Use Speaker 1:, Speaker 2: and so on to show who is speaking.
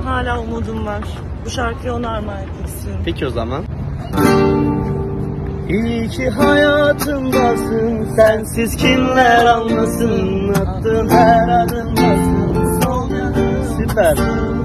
Speaker 1: hala umudum var. Bu şarkıyı ona armağan etmek istiyorum.
Speaker 2: Peki o zaman. İyi ki hayatımdasın, sensiz kimler anlasın, attığın her adımdasın, sol yanım. Süper.